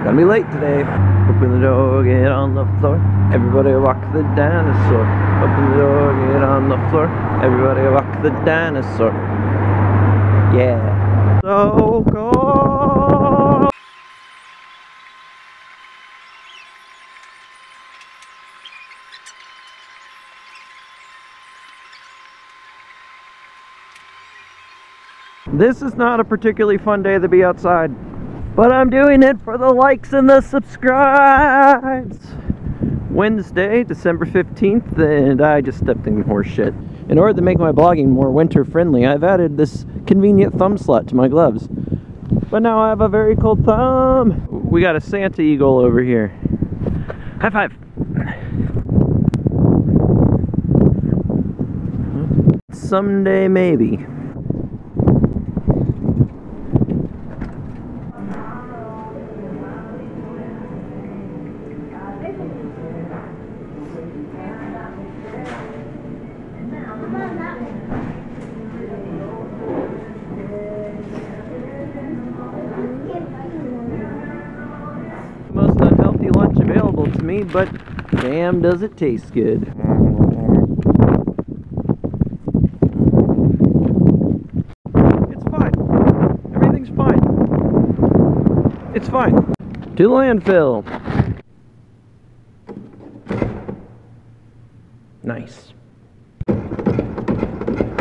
Gonna be late today. Open the door, get on the floor. Everybody walk the dinosaur. Open the door, get on the floor. Everybody walk the dinosaur. Yeah. So cool. This is not a particularly fun day to be outside, but I'm doing it for the likes and the subscribes. Wednesday, December 15th, and I just stepped in horse shit. In order to make my blogging more winter friendly, I've added this convenient thumb slot to my gloves. But now I have a very cold thumb. We got a Santa Eagle over here. High five. Someday maybe. Most unhealthy lunch available to me, but damn does it taste good. It's fine. Everything's fine. It's fine. To the landfill. Nice.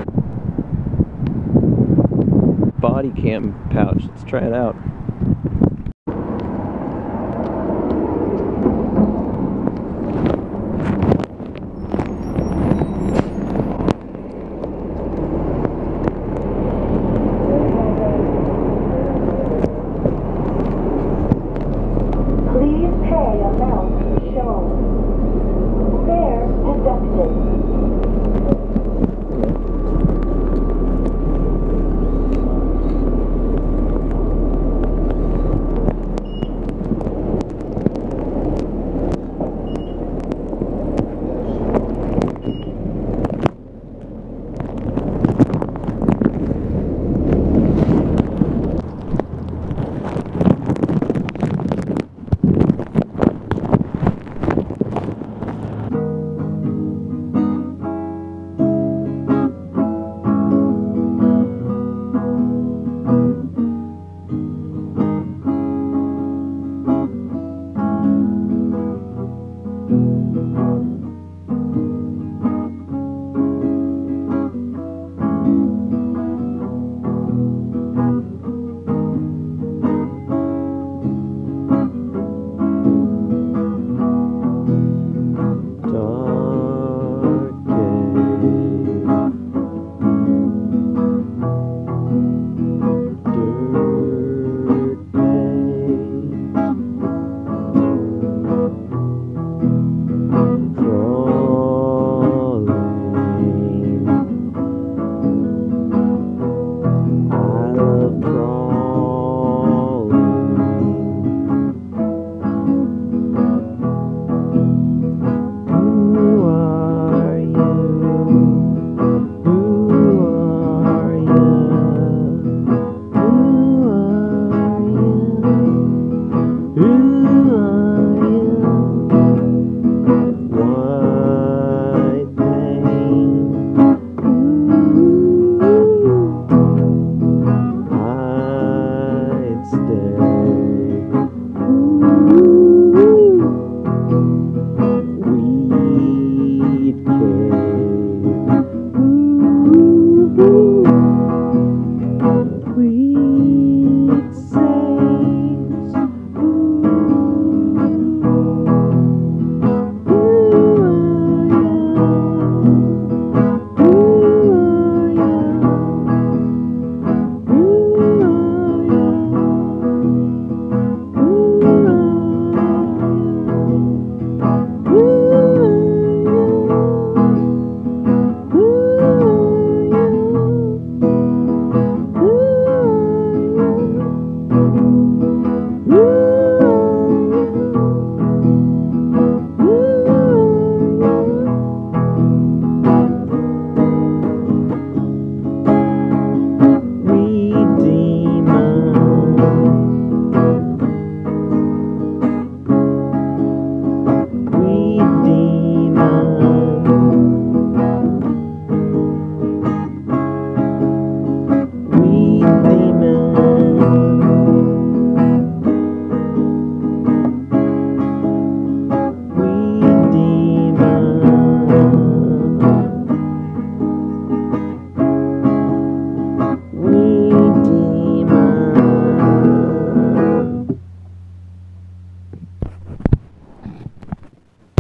Body cam pouch. Let's try it out.